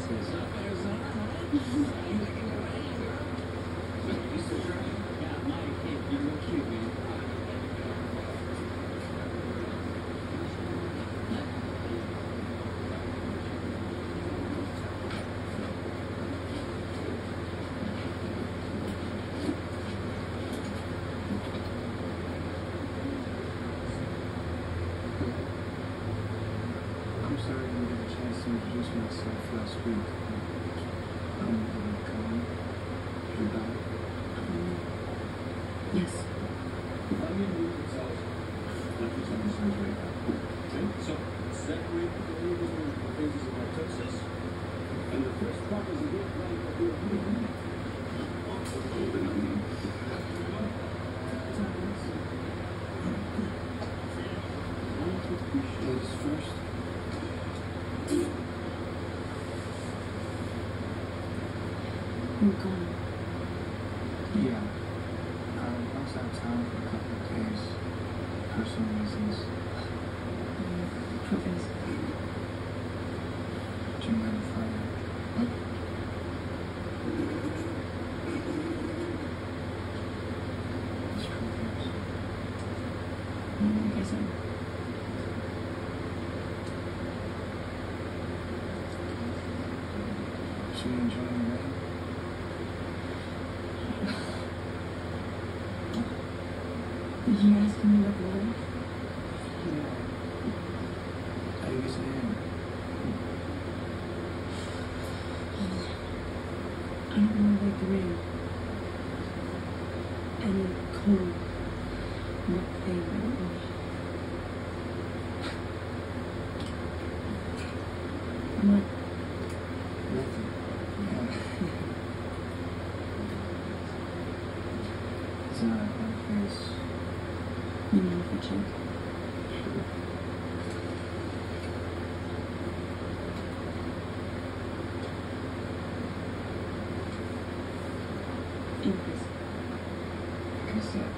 I'm sorry I didn't get a chance to introduce myself last week. I'm Colin. You're back. Yes. So, separate the individual phases of mitosis. And the first part is a good plan of your movement. Ladies first. I'm gone. Yeah. I was out of town for a couple of days. Personal reasons. What is? Do you mind if I... What? It's cool, yes. I guess so. So you enjoying the rain? Did you ask me about the weather? Yeah. I guess I am. I don't really like the rain. And the cold. Not favorite. What? Nothing. Yeah. It's not my face. You know, for check. Sure. Increase. Guess that.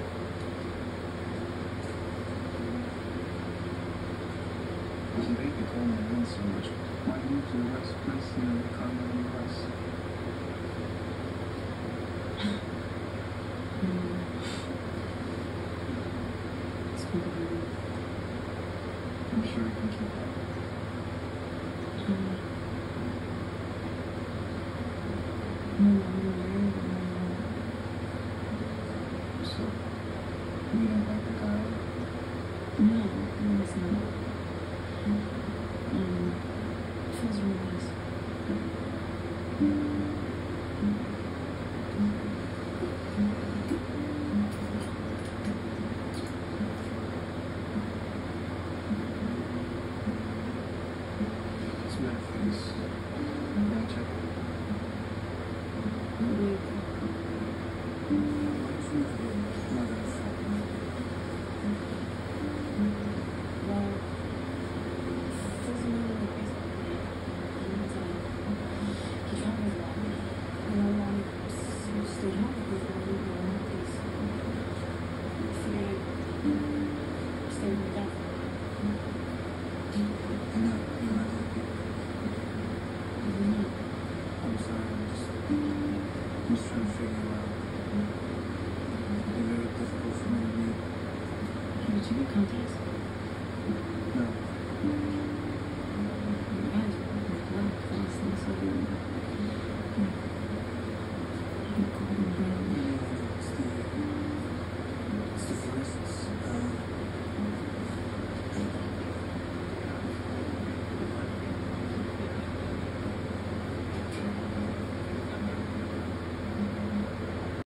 There's a baby calling my wind so much. Why move to the west place and then come in the west? It's complicated. I'm sure we can keep up. No, I'm married. So, you don't like the guy? No, it's not. It feels really nice. It's my face. Can I check? What do you Motherfucker. Well, it doesn't really like baseball. He travels a lot. And I want to stay home because I really want to figured I'd stay with my dad. No, you're not happy. I'm sorry, I'm just trying to figure you out. It's very difficult for me to read. Did you get contacts?